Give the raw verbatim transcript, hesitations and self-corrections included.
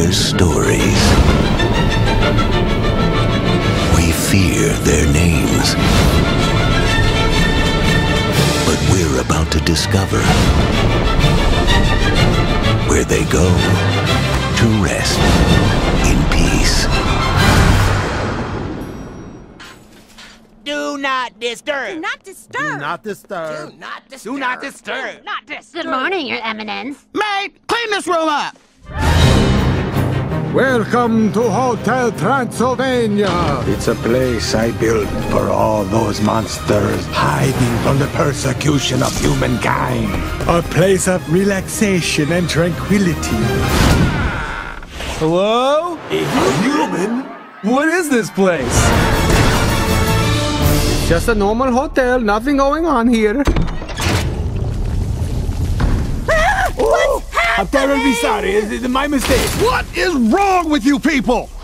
their stories. We fear their names. But we're about to discover where they go to rest in peace. Do not disturb. Do not disturb. Do not disturb. Do not disturb. Do not disturb. Not disturb. Good morning, Your Eminence. Maid, clean this room up. Welcome to Hotel Transylvania. It's a place I built for all those monsters hiding from the persecution of humankind. A place of relaxation and tranquility. Hello? A human? What is this place? It's just a normal hotel, nothing going on here. I'm terribly sorry. It's my mistake. What is wrong with you people?